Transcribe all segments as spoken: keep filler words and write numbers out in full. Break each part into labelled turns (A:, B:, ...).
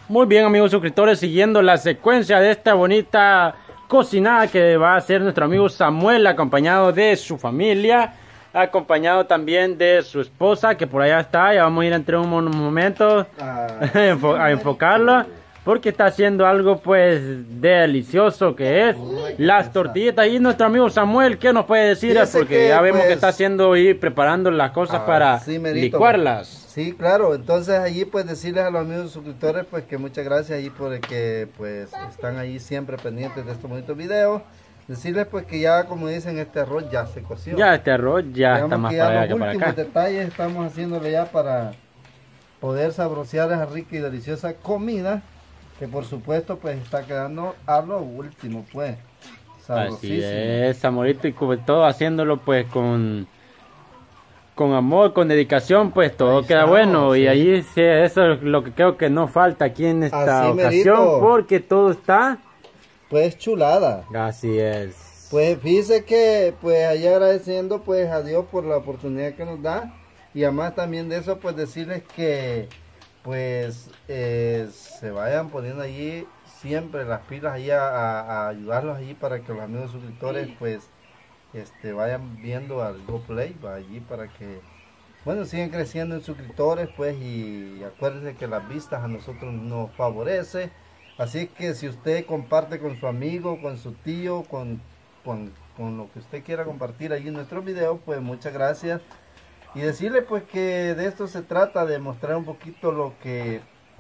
A: Muy bien, amigos suscriptores, siguiendo la secuencia de esta bonita cocinada que va a hacer nuestro amigo Samuel, acompañado de su familia, acompañado también de su esposa, que por allá está. Ya vamos a ir entre unos momentos ah, a enfocarla, porque está haciendo algo pues delicioso, que es las tortillitas. Y nuestro amigo Samuel, ¿qué nos puede decir? Fíjese porque que, ya vemos pues, que está haciendo y preparando las cosas ah, para sí, licuarlas.
B: Sí, claro. Entonces allí pues decirles a los amigos suscriptores pues que muchas gracias allí por el que pues están ahí siempre pendientes de estos bonitos videos. Decirles pues que ya, como dicen, este arroz ya se coció.
A: Ya este arroz ya
B: Digamos
A: está más
B: que
A: para
B: ya
A: allá
B: los
A: que para
B: últimos
A: acá.
B: detalles estamos haciéndole ya para poder saborear esa rica y deliciosa comida, que por supuesto pues está quedando a lo último pues.
A: Así es, Samorito, y sobre todo haciéndolo pues con con amor, con dedicación, pues todo ahí queda estamos, bueno. Sí. Y ahí sí, eso es lo que creo que no falta aquí en esta Así ocasión, merito. Porque todo está
B: pues chulada.
A: Así es.
B: Pues fíjese que pues allá agradeciendo pues a Dios por la oportunidad que nos da, y además también de eso pues decirles que pues eh, se vayan poniendo allí siempre las pilas allí a, a, a ayudarlos allí para que los amigos suscriptores pues este vayan viendo al GoPlay allí para que bueno sigan creciendo en suscriptores pues, y acuérdense que las vistas a nosotros nos favorece. Así que si usted comparte con su amigo, con su tío, con, con, con lo que usted quiera compartir allí en nuestros videos, pues muchas gracias. Y decirle pues que de esto se trata, de mostrar un poquito lo que,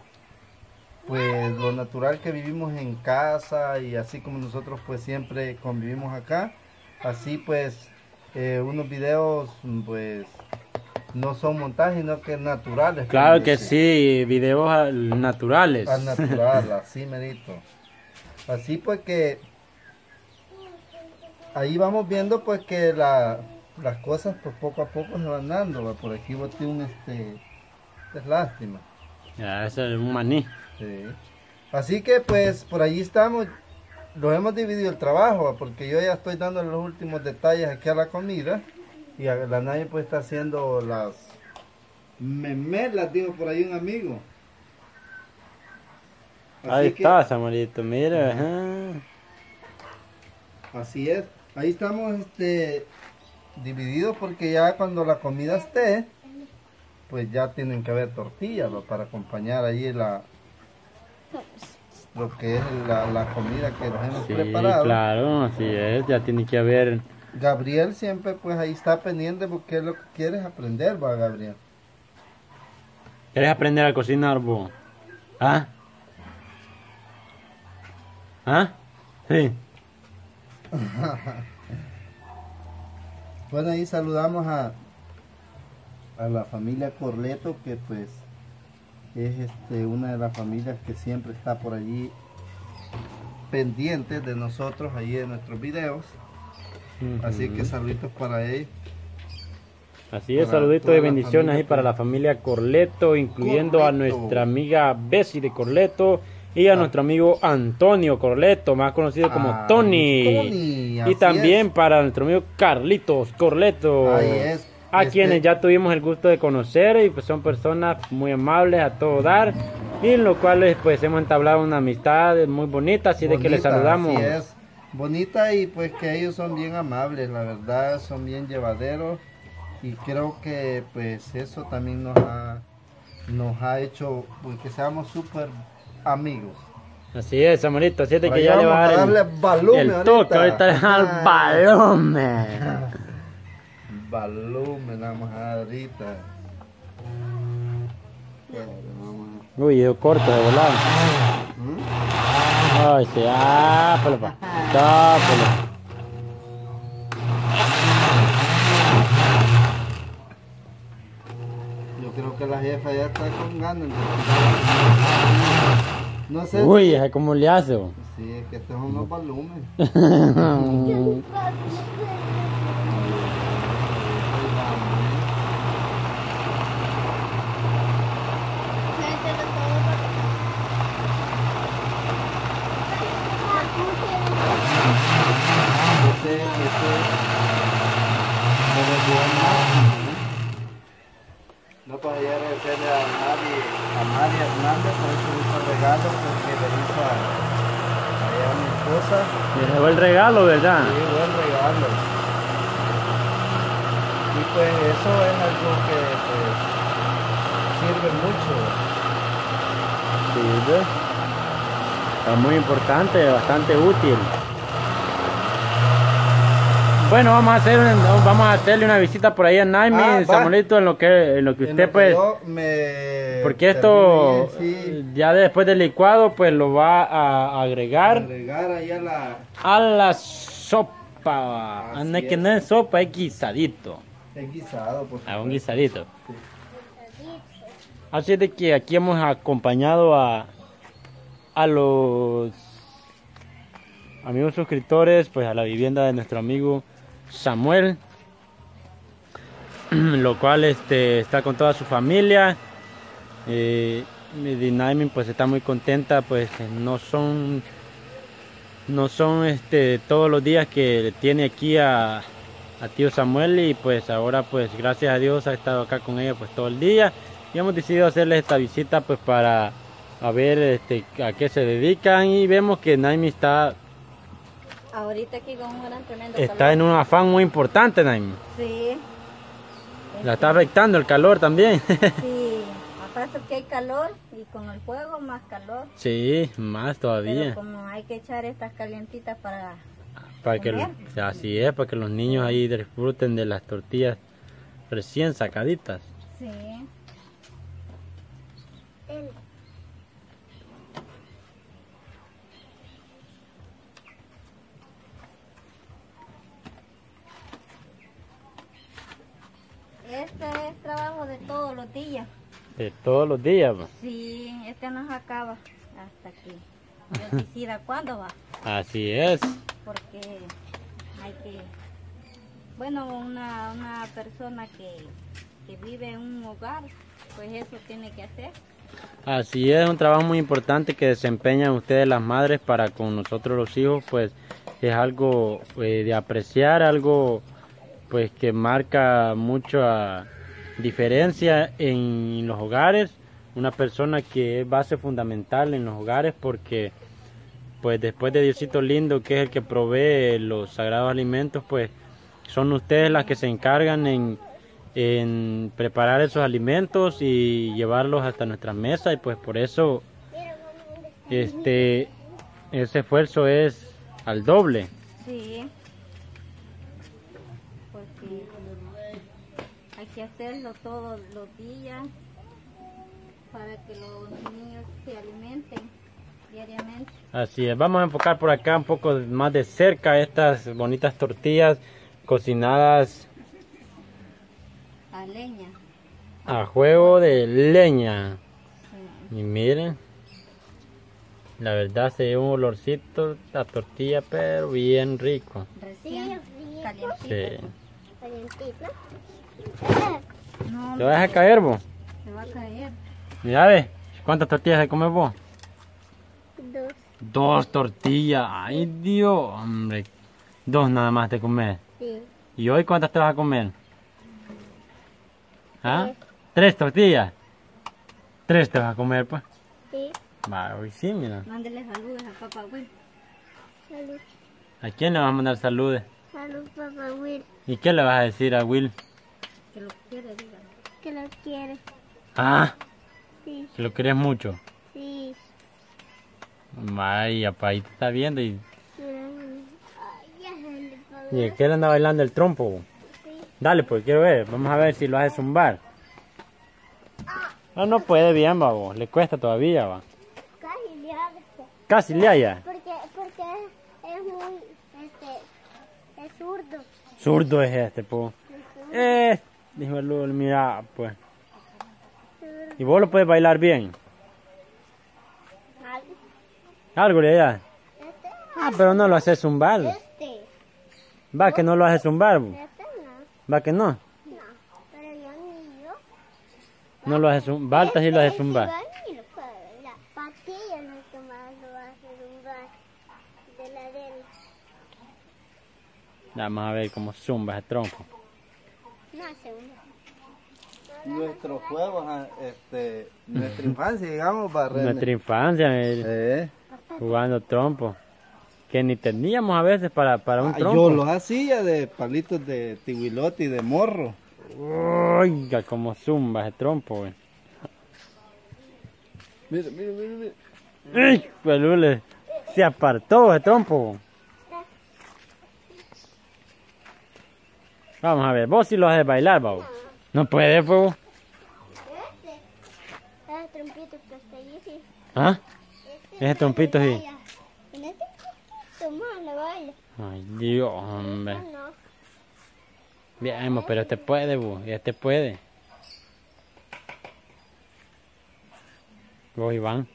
B: pues lo natural que vivimos en casa, y así como nosotros pues siempre convivimos acá. Así pues eh, unos videos pues no son montajes, sino que naturales.
A: Claro que sí, videos al naturales.
B: Al natural, así merito. Así pues que ahí vamos viendo pues que la, las cosas pues poco a poco se van dando. ¿Va? Por aquí boté un este, es lástima.
A: Ya, ese es un maní.
B: Sí. Así que pues por allí estamos. Lo hemos dividido el trabajo, porque yo ya estoy dando los últimos detalles aquí a la comida, y a la Naya pues está haciendo las memelas, dijo por ahí un amigo.
A: Así ahí que, está, Samuelito, mira. Ajá.
B: Así es, ahí estamos este divididos, porque ya cuando la comida esté, pues ya tienen que haber tortillas, ¿no? Para acompañar ahí la lo que es la, la comida que nos hemos
A: sí,
B: preparado.
A: Claro, así es, ya tiene que haber.
B: Gabriel siempre pues ahí está pendiente, porque es lo que quieres aprender, va Gabriel.
A: ¿Quieres aprender a cocinar vos? ¿Ah? ¿Ah? Sí.
B: Bueno, ahí saludamos a a la familia Corleto, que pues es este, una de las familias que siempre está por allí pendientes de nosotros, allí de nuestros videos. Uh-huh. Así que saluditos para ellos.
A: Así es, saluditos de bendiciones ahí para la familia Corleto, incluyendo Corleto. A nuestra amiga Bessie de Corleto y a ah. nuestro amigo Antonio Corleto, más conocido como ah, Tony. Tony y también es. Para nuestro amigo Carlitos Corleto. Ahí es. A este... quienes ya tuvimos el gusto de conocer, y pues son personas muy amables a todo dar, y en lo cual pues hemos entablado una amistad muy bonita, así bonita, de que les saludamos.
B: Así es, bonita, y pues que ellos son bien amables, la verdad, son bien llevaderos, y creo que pues eso también nos ha, nos ha hecho pues, que seamos súper amigos.
A: Así es, Samuelito, así es de que ya le va a dar el, el, el toque, ahorita le va a dar el balón.
B: Volumen, vamos a dar ahorita.
A: Uy, yo corto de volar. ¿Mm? Ay, sí, ah, pero pa. Tápalo.
B: Yo creo que la jefa ya está con ganas. No sé.
A: Uy, si... ¿cómo le hace?
B: Sí, es que estos son unos volúmenes. Este, este, no para agradecerle a nadie, a nadie Naimi Hernández, por eso hizo el regalo porque le hizo a, a mi esposa.
A: Le dejó el regalo, ¿verdad?
B: Sí, buen regalo. Y pues eso es algo que pues, sirve mucho.
A: Sí, ¿ves? Está muy importante, bastante útil. Bueno, vamos a hacer un- vamos a hacerle una visita por ahí a Naimi,
B: Ah, va.
A: Samuelito, en lo que en lo que
B: En
A: usted
B: lo que
A: pues,
B: yo me
A: porque esto
B: termine ahí, sí,
A: ya después del licuado pues lo va a agregar
B: agregar ahí a la
A: a la sopa.
B: Así
A: Ah, no es que
B: es.
A: no es sopa, es guisadito.
B: el guisado, por
A: A un
B: supuesto.
A: guisadito. Así de que aquí hemos acompañado a a los amigos suscriptores pues a la vivienda de nuestro amigo Samuel, lo cual este está con toda su familia. eh, y Naimi pues está muy contenta, pues no son no son este todos los días que tiene aquí a, a tío Samuel, y pues ahora pues gracias a Dios ha estado acá con ella pues todo el día, y hemos decidido hacerle esta visita pues para a ver este a qué se dedican, y vemos que Naimi está
C: Ahorita aquí con un gran tremendo
A: está
C: calor.
A: en un afán muy importante, Naimi.
C: Sí.
A: La está afectando el calor también.
C: Sí. Aparte que hay calor y con el fuego más calor.
A: Sí, más todavía.
C: Pero como hay que echar estas calientitas para...
A: Para que
C: comer.
A: así es, para que los niños ahí disfruten de las tortillas recién sacaditas.
C: Sí. Este es trabajo de todos los días.
A: De todos los días, va.
C: Sí, este no se acaba hasta que Dios decida cuándo va.
A: Así es.
C: Porque hay que, bueno, una, una persona que, que vive en un hogar, pues eso tiene que hacer.
A: Así es, un trabajo muy importante que desempeñan ustedes las madres para con nosotros los hijos, pues es algo eh, de apreciar, algo pues que marca mucha diferencia en los hogares. Una persona que es base fundamental en los hogares, porque pues después de Diosito lindo, que es el que provee los sagrados alimentos, pues son ustedes las que se encargan en, en preparar esos alimentos y llevarlos hasta nuestra mesa, y pues por eso este ese esfuerzo es al doble.
C: Sí, porque hay que hacerlo todos los días para que los niños se alimenten diariamente.
A: Así es, vamos a enfocar por acá un poco más de cerca estas bonitas tortillas cocinadas
C: A leña.
A: a juego de leña.
C: Sí.
A: Y miren, la verdad se lleva un olorcito a tortilla, pero bien rico.
C: Recién calientito.
A: Sí.
D: Calientito.
C: No,
A: ¿Lo vas a caer vos?
C: se va a caer.
A: Mira, ve, ¿cuántas tortillas se comes vos?
D: Dos.
A: Dos tortillas, ay Dios, hombre. Dos nada más te comes.
D: Sí.
A: ¿Y hoy cuántas te vas a comer? ¿Ah? ¿Tres tortillas? Tres te vas a comer, pues.
D: Sí.
A: Va, hoy sí, mira.
C: Mándele saludos a papá Will.
D: Salud.
A: ¿A quién le vas a mandar saludos?
D: Salud, papá Will.
A: ¿Y qué le vas a decir a Will?
C: Que lo quiere, dígale.
D: Que lo quiere.
A: Ah,
D: Sí.
A: que lo quieres mucho.
D: Sí.
A: Vaya, pa, ahí te está viendo y...
D: Ay, ya se le pagó.
A: ¿Y qué le anda bailando el trompo?
D: Sí.
A: Dale, pues, quiero ver. Vamos a ver si lo hace zumbar. No, no puede bien, babo. Le cuesta todavía, va.
D: Casi le hago.
A: Casi le haya.
D: Porque, porque es muy, este, es zurdo.
A: Zurdo es este, pues. Eh, dijo el Lul, mira, pues.
D: Zurdo.
A: ¿Y vos lo puedes bailar bien?
D: Algo.
A: Algo le da.
D: Este,
A: Ah, pero no lo hace zumbar.
D: este.
A: Va que no lo hace zumbar. bo.
D: Este no.
A: Va que no.
D: No. Pero yo ni yo.
A: No lo hace zumbar. Balta sí lo hace zumbar.
D: Yo ni lo puedo bailar. Patilla no es que más lo hace zumbar. De la arena.
A: Vamos a ver cómo zumba ese trompo.
D: No hace una.
B: nuestros juegos, ah, este, nuestra infancia, digamos, va, René.
A: Nuestra infancia, eh,
B: Eh.
A: jugando trompo. Que ni teníamos a veces para, para un
B: Ah,
A: trompo.
B: yo los hacía de palitos de tihuilote y de morro.
A: Oiga, como zumba ese trompo, güey.
B: Mira, mira, mira, mira.
A: ¡Ay, pelule! Se apartó ese trompo. Vamos a ver, vos sí lo haces bailar, babo. No puede, pues.
D: Este, ese trompito que está ahí, sí.
A: ¿Ah?
D: Este,
A: Ese trompito sí.
D: vaya. En este, toma, le baila.
A: Ay, Dios, hombre.
D: Ah, no.
A: Bien, pero este puede, bu. Y este puede. Vos, Iván.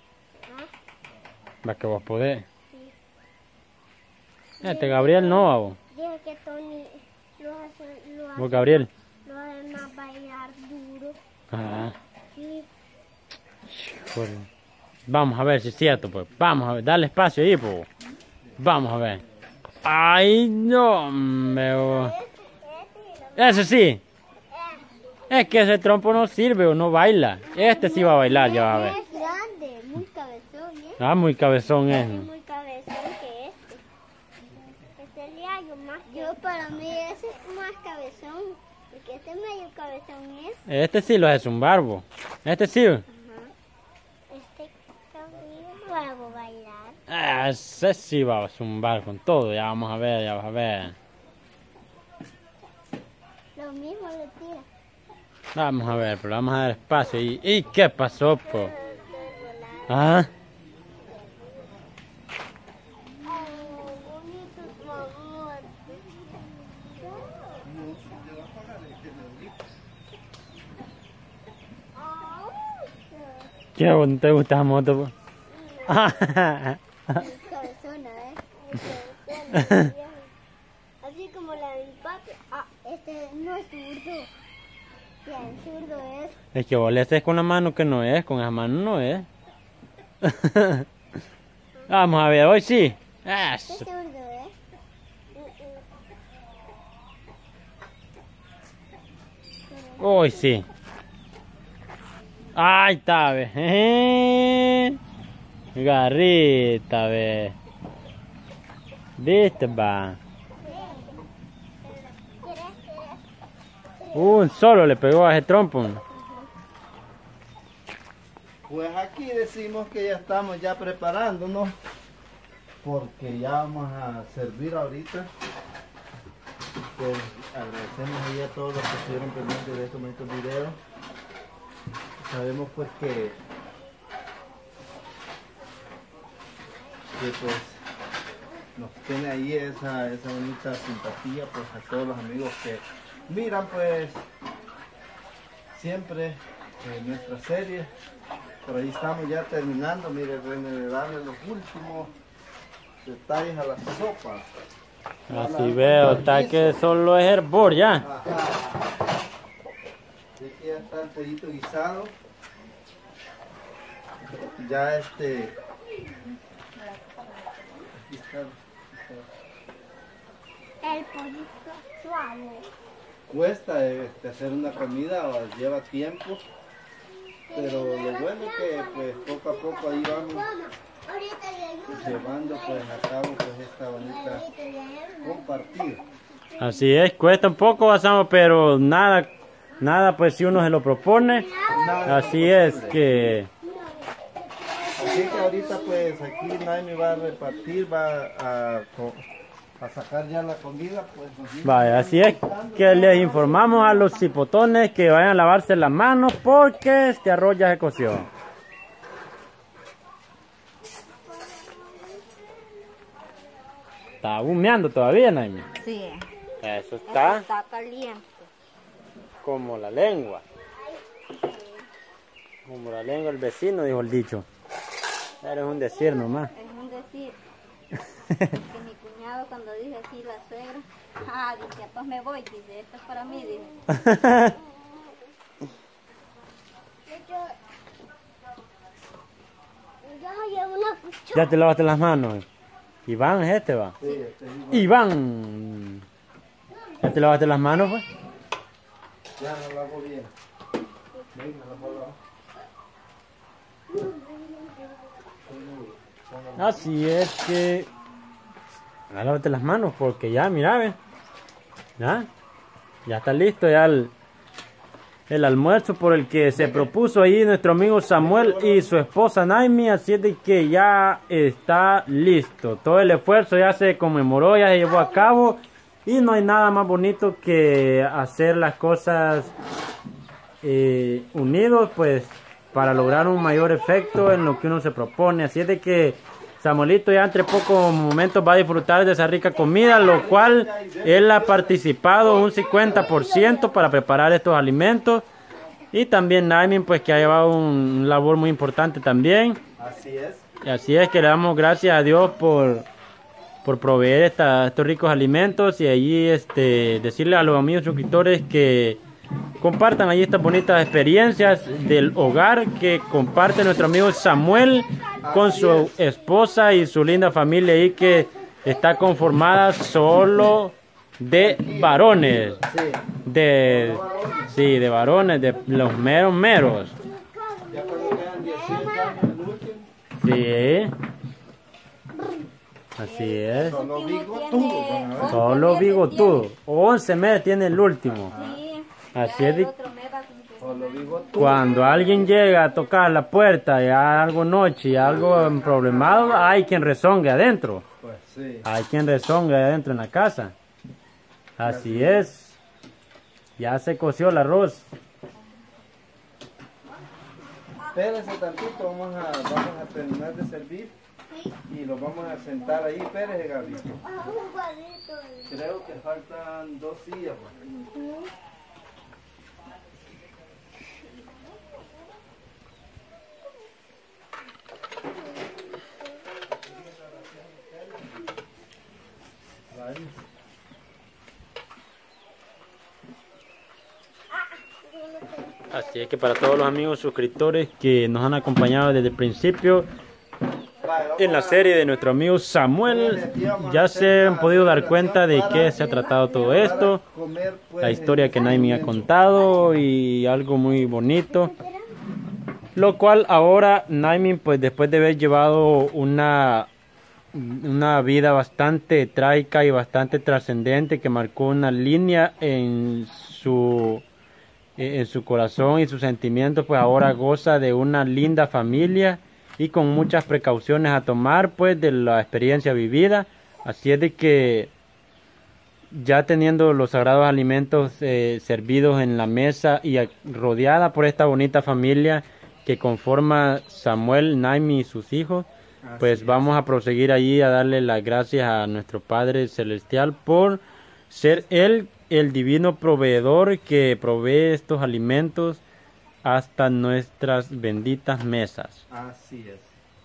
A: Va que vos podés.
D: Sí.
A: Este Gabriel no, babo.
D: Dije que Tony lo hace, lo hace,
A: Vos, Gabriel.
D: lo hace más bailar duro.
A: Ajá.
D: Sí.
A: Joder. Vamos a ver si es cierto, pues. Vamos a ver, dale espacio ahí, pues. Vamos a ver. Ay, no, hombre. bo.
D: Este, este y lo
A: Ese sí. Es que ese trompo no sirve o no baila. Este sí va a bailar, ya va a ver.
D: es grande, muy cabezón, ¿eh?
A: Ah, muy cabezón
D: Es
A: es.
D: muy cabezón que este. Este le hallo más. Yo para mí ese es más cabezón. Porque este medio cabezón es.
A: Este sí lo hace un barbo. Este sí.
D: Ajá. Este cabello lo hago bailar.
A: Ah, ese sí va a zumbar con todo. Ya vamos a ver, ya vamos a ver.
D: Lo mismo le tira.
A: Vamos a ver, pero vamos a dar espacio. ¿Y, ¿y qué pasó, po? Ah, ¿qué bon- te gusta la moto, po?
D: Cabezona, ¿eh? Cabezona, así como la de mi papi. Ah, este no es zurdo. Bien, zurdo es.
A: Es que vos le haces con la mano que no es, con esa mano no es. Vamos a ver, hoy sí.
D: Es
A: Eso.
D: zurdo, ¿eh?
A: Hoy sí. Ahí está, ve. Garrita, ve. ¿Viste, va? Un solo le pegó a ese trompo.
B: Pues aquí decimos que ya estamos ya preparándonos. Porque ya vamos a servir ahorita. Pues agradecemos ahí a todos los que estuvieron pendientes de estos bonitos videos. Sabemos pues que, que pues nos tiene ahí esa, esa bonita simpatía pues a todos los amigos que miran pues siempre eh, nuestra serie. Por ahí estamos ya terminando, mire René, de darle los últimos detalles a las sopas.
A: Así veo, está que solo es hervor ya.
B: Ajá. Así que ya está el pollito guisado. Ya este. Aquí está.
D: El pollito suave.
B: Cuesta este, hacer una comida, o lleva tiempo. Pero lo bueno es que pues poco a poco ahí vamos
D: Ahorita le ayudo.
B: llevando pues a cabo pues esta bonita
D: Ahorita le ayudo.
B: compartir.
A: Así es, cuesta un poco, basamos, pero nada, nada, pues si uno se lo propone,
B: Nada
A: así es
B: imposible.
A: que
B: Así que ahorita pues aquí Naimi va a repartir, va a, co- a sacar ya la comida, pues nos vamos
A: vaya, así es que les informamos a los cipotones que vayan a lavarse las manos porque este arroz ya se coció. Está humeando todavía, Naimi.
C: Sí,
A: Eso está
C: está caliente.
A: como la lengua. Como la lengua del vecino, dijo el dicho. Eres un decir nomás.
C: Es un decir que mi cuñado cuando dice así la suegra, ah, dice, pues me voy, dice, esto es para mí, dice.
D: Yo llevo una cuchara.
A: Ya te lavaste las manos. Iván es este, va.
B: Sí, este es igual.
A: Iván. ¿Ya te lavaste las manos, pues?
B: Ya lo hago bien.
A: Así es que... Lávate las manos porque ya, mira, ven. ¿Ya? Ya está listo ya el, el almuerzo por el que se propuso ahí nuestro amigo Samuel y su esposa Naimi. Así es de que ya está listo. Todo el esfuerzo ya se conmemoró, ya se llevó a cabo. Y no hay nada más bonito que hacer las cosas eh, unidos, pues, para lograr un mayor efecto en lo que uno se propone. Así es de que Samuelito ya entre pocos momentos va a disfrutar de esa rica comida, lo cual él ha participado un cincuenta por ciento para preparar estos alimentos. Y también Naimi, pues, que ha llevado un, un labor muy importante también.
B: Así es.
A: Y así es que le damos gracias a Dios por, por proveer esta, estos ricos alimentos. Y allí este, decirle a los amigos suscriptores que compartan allí estas bonitas experiencias del hogar que comparte nuestro amigo Samuel con su esposa y su linda familia ahí, que está conformada solo de varones.
B: Sí.
A: De, sí, de varones, de los meros meros.
B: Ya cuando quedan dieciocho años, el último.
A: Sí. Así es.
B: Solo bigotudo, van a ver.
A: Solo bigotudo. once meses tiene el último.
C: Sí,
A: Así
C: ya
A: es.
C: el
A: de-
C: otro mes va a cumplir.
B: Solo bigotudo.
A: Cuando alguien llega a tocar la puerta y hay algo noche y algo problemado, hay quien rezongue adentro.
B: Pues sí.
A: Hay quien rezongue adentro en la casa. Así es. Ya se coció el arroz.
B: Espérense tantito, vamos a, vamos a terminar de servir y los vamos a sentar ahí. Espérense, Gaby. Creo que faltan dos sillas. Pues.
A: Así es que para todos los amigos suscriptores que nos han acompañado desde el principio en la serie de nuestro amigo Samuel, ya se han podido dar cuenta de qué se ha tratado todo esto, la historia que Naimi ha contado y algo muy bonito, lo cual ahora Naimi, pues después de haber llevado una una vida bastante trágica y bastante trascendente que marcó una línea en su en su corazón y sus sentimientos, pues ahora goza de una linda familia y con muchas precauciones a tomar, pues, de la experiencia vivida. Así es de que ya teniendo los sagrados alimentos eh, servidos en la mesa y a- rodeada por esta bonita familia que conforma Samuel, Naimi y sus hijos, pues vamos a proseguir allí a darle las gracias a nuestro Padre Celestial por ser Él el divino proveedor que provee estos alimentos hasta nuestras benditas mesas.
B: Así es.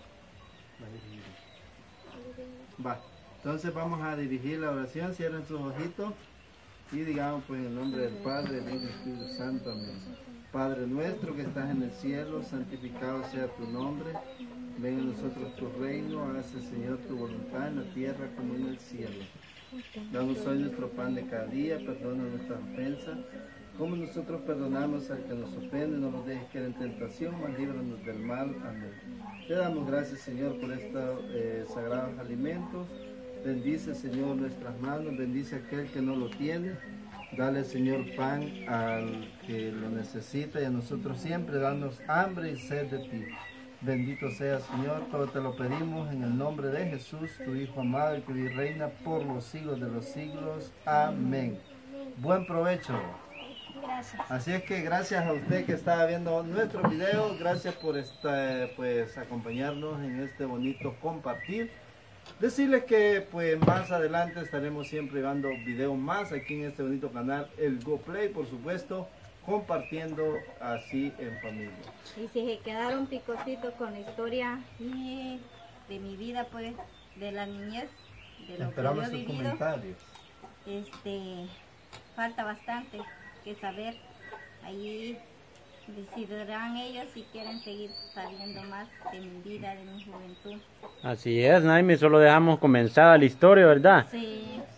B: Va. Entonces vamos a dirigir la oración. Cierren sus ojitos y digamos pues en el nombre del Padre, del Hijo y del Espíritu Santo. Amén. Padre nuestro que estás en el cielo, santificado sea tu nombre. Venga a nosotros tu reino, hágase Señor tu voluntad en la tierra como en el cielo. Danos hoy nuestro pan de cada día, perdona nuestras ofensas, como nosotros perdonamos al que nos ofende, no nos dejes caer en tentación, mas líbranos del mal. Amén. Te damos gracias, Señor, por estos eh, sagrados alimentos. Bendice, Señor, nuestras manos, bendice a aquel que no lo tiene. Dale, Señor, pan al que lo necesita y a nosotros siempre danos hambre y sed de ti. Bendito sea, Señor, todo te lo pedimos en el nombre de Jesús, tu Hijo amado, el que vive y reina por los siglos de los siglos. Amén. Buen provecho.
C: Gracias.
B: Así es que gracias a usted que estaba viendo nuestro video, gracias por esta, pues, acompañarnos en este bonito compartir. Decirles que pues más adelante estaremos siempre llevando videos más aquí en este bonito canal, el GoPlay, por supuesto, compartiendo así en familia.
C: Y si se quedaron picositos con la historia y de mi vida, pues, de la niñez, de lo
B: Esperamos
C: que yo he
B: sus
C: vivido,
B: comentarios.
C: este, falta bastante que saber. Ahí decidirán ellos si quieren seguir sabiendo más de mi vida, de mi juventud.
A: Así es, Naimi, solo dejamos comenzada la historia, ¿verdad?
C: Sí,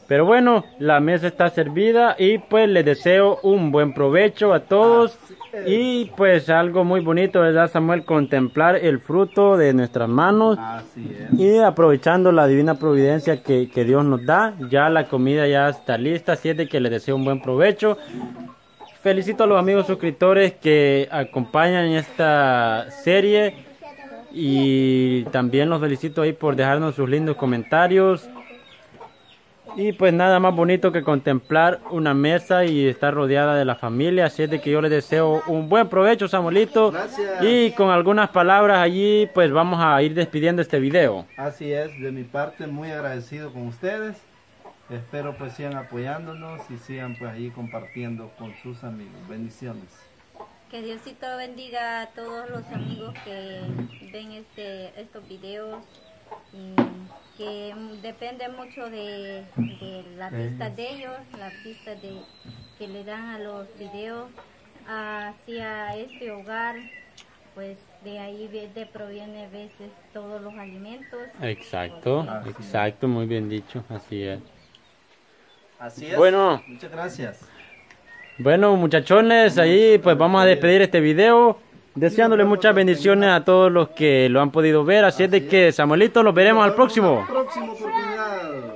A: Pero bueno, la mesa está servida y pues les deseo un buen provecho a todos. Y pues algo muy bonito, ¿verdad, Samuel? Contemplar el fruto de nuestras manos.
B: Así es.
A: Y aprovechando la divina providencia que, que Dios nos da. Ya la comida ya está lista, así es de que les deseo un buen provecho. Felicito a los amigos suscriptores que acompañan esta serie. Y también los felicito ahí por dejarnos sus lindos comentarios. Y pues nada más bonito que contemplar una mesa y estar rodeada de la familia. Así es de que yo les deseo un buen provecho, Samuelito.
B: Gracias.
A: Y con algunas palabras allí pues vamos a ir despidiendo este video.
B: Así es, de mi parte muy agradecido con ustedes. Espero pues sigan apoyándonos y sigan pues ahí compartiendo con sus amigos. Bendiciones.
C: Que Diosito bendiga a todos los amigos que ven este estos videos y que depende mucho de, de las vistas de ellos, las vistas de, que le dan a los videos hacia este hogar, pues de ahí de, de proviene a veces todos los alimentos.
A: Exacto,
B: Así es.
A: exacto, muy bien dicho, así es.
B: Así es.
A: Bueno.
B: Muchas gracias.
A: Bueno, muchachones, ahí pues vamos a despedir este video, deseándole muchas bendiciones a todos los que lo han podido ver. Así es de que, Samuelito, los veremos al próximo.
B: Próxima oportunidad.